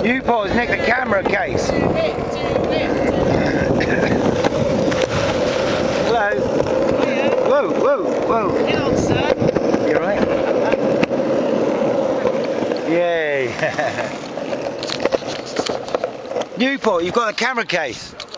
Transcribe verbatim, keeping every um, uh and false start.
Newport has nicked the camera case. Hello. Hiya. Whoa, whoa, whoa. Get on, sir. You alright? Yay. Newport, you've got a camera case.